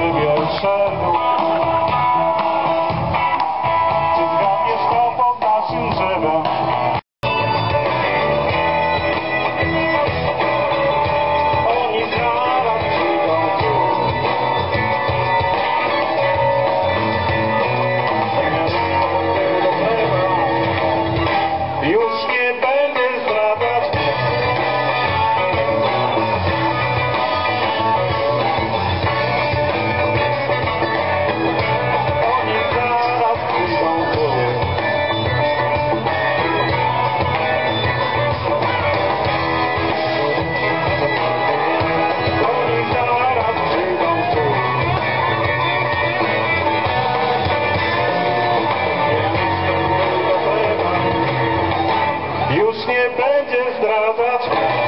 ciebie szedł. Czy zgadniesz to pod naszym drzewem? Oni zaraz przyjdą tu. Już nie będę zdradzać. Oni zaraz przyjdą tu. Oni zaraz przyjdą tu. Już nie będzie zdradzać.